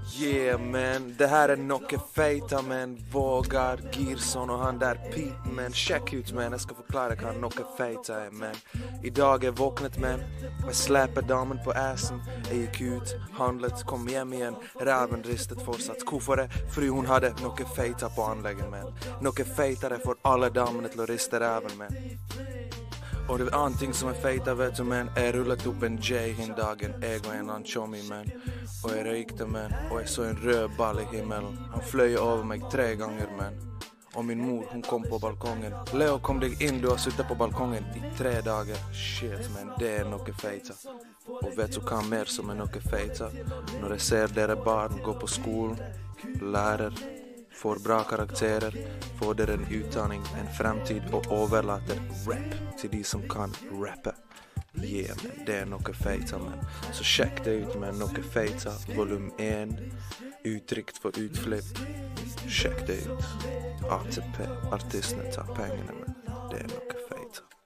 Yeah man, det här är Nocke Feita man, Vågar, Girson och han där Pete man. Check ut man, jag ska förklara vad Nocke Feita är man. Idag är vaknat man, jag släpper damen på assen. Jag gick ut, handlet, kom hem igen, räven ristet fortsatt kofare. Fru hon hade Nocke Feita på anläggen man. Nocke Feita är för alla damerna till att rista räven man. Och det var anting som är feita vet du man. Jag rullat upp en J hin dagen, jag och en anchomi man. Och jag rökte man, och jag såg en röd ball i himmelen. Han flöj över mig 3 gånger man. Och min mor hon kom på balkongen. Leo kom dig in, du har suttit på balkongen i 3 dagar. Shit man, det är Nocke Feita. Och vet du kan mer som är Nocke Feita? När jag ser deras barn gå på skolan, lärare, får bra karaktärer, får där en utbildning, en framtid och överlåter rap till de som kan rappa. Yeah man, det är Nocke Feita man. Så check det ut med Nocke Feita volym 1, uttryckt för utflipp. Check det ut. ATP, artisterna tar pengarna man. Det är Nocke Feita.